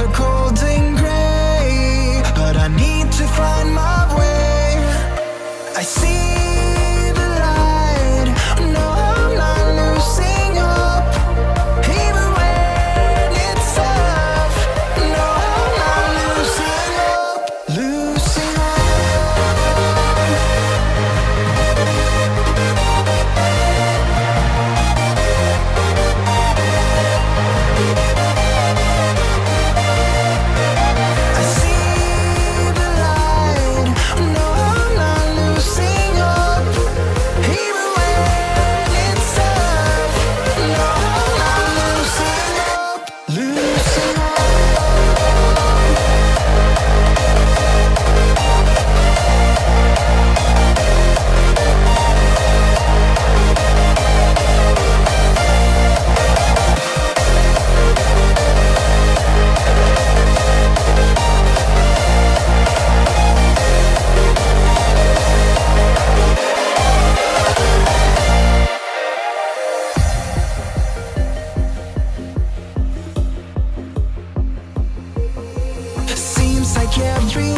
are cold and gray, but I need to find my way. I see the light, no, I'm not losing hope, even when it's tough. No, I'm not losing hope, losing I see the light, no, I'm not losing hope, even when it's tough. No, I'm not losing hope, losing seems like every